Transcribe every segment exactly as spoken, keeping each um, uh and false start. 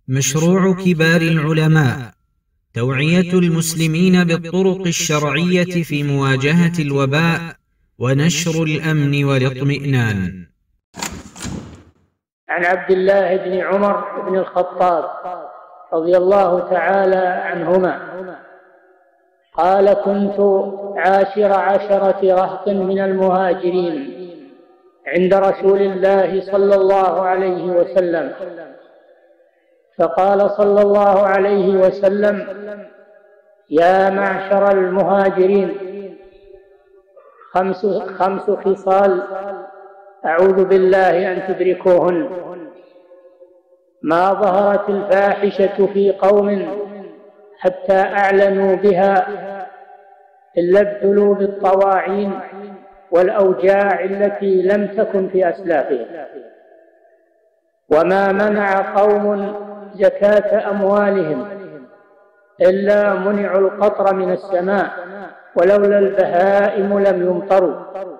مشروع كبار العلماء توعية المسلمين بالطرق الشرعية في مواجهة الوباء ونشر الأمن والاطمئنان. عن عبد الله بن عمر بن الخطاب رضي الله تعالى عنهما قال: كنت عاشر عشرة رهط من المهاجرين عند رسول الله صلى الله عليه وسلم، فقال صلى الله عليه وسلم: يا معشر المهاجرين، خمس, خمس خصال أعوذ بالله أن تدركوهن: ما ظهرت الفاحشة في قوم حتى أعلنوا بها إلا ابتلوا بالطواعين والأوجاع التي لم تكن في أسلافهم، وما منع قوم زكاة أموالهم إلا منعوا القطر من السماء ولولا البهائم لم يمطروا،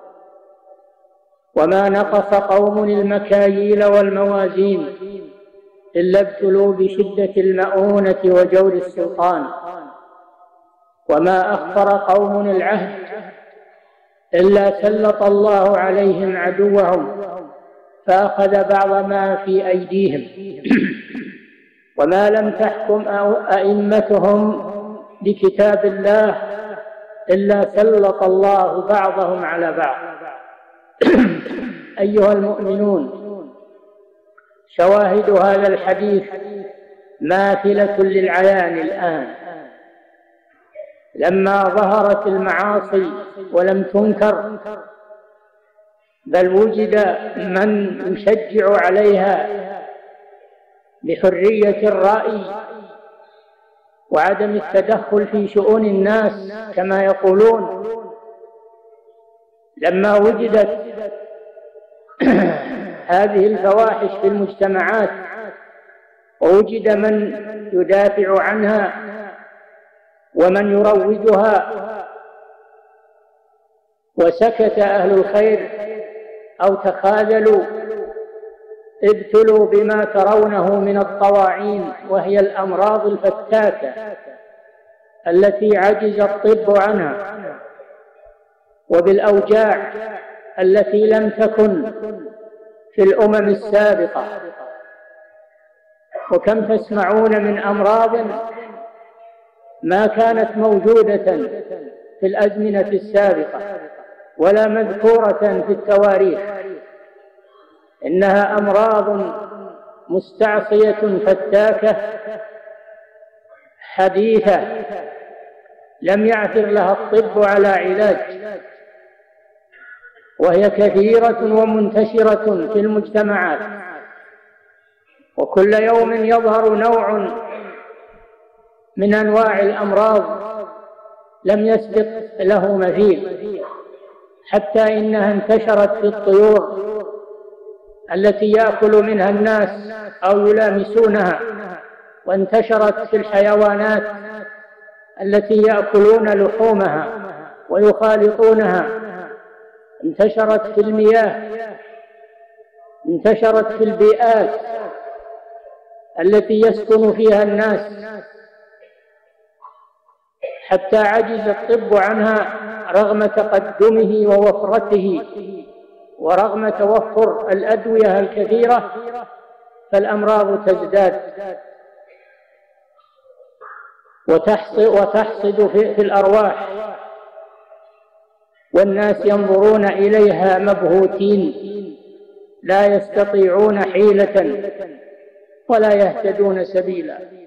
وما نقص قوم المكاييل والموازين إلا ابتلوا بشدة المؤونة وجور السلطان، وما أخفر قوم العهد إلا سلط الله عليهم عدوهم فأخذ بعض ما في أيديهم، وما لم تحكم أئمتهم بكتاب الله إلا سلط الله بعضهم على بعض. أيها المؤمنون، شواهد هذا الحديث ماثلة للعيان الآن، لما ظهرت المعاصي ولم تنكر، بل وجد من يشجع عليها بحرية الرأي وعدم التدخل في شؤون الناس كما يقولون. لما وجدت هذه الفواحش في المجتمعات ووجد من يدافع عنها ومن يروجها وسكت أهل الخير أو تخاذلوا، ابتلوا بما ترونه من الطواعين، وهي الأمراض الفتاكة التي عجز الطب عنها، وبالأوجاع التي لم تكن في الأمم السابقة. وكم تسمعون من أمراض ما كانت موجودة في الأزمنة السابقة ولا مذكورة في التواريخ، إنها أمراض مستعصية فتاكة حديثة لم يعثر لها الطب على علاج، وهي كثيرة ومنتشرة في المجتمعات، وكل يوم يظهر نوع من أنواع الأمراض لم يسبق له مثيل، حتى إنها انتشرت في الطيور التي يأكل منها الناس أو يلامسونها، وانتشرت في الحيوانات التي يأكلون لحومها ويخالطونها، انتشرت في المياه، انتشرت في البيئات التي يسكن فيها الناس، حتى عجز الطب عنها رغم تقدمه ووفرته ورغم توفر الأدوية الكثيرة، فالأمراض تزداد وتحصد في الأرواح، والناس ينظرون إليها مبهوتين لا يستطيعون حيلة ولا يهتدون سبيلا.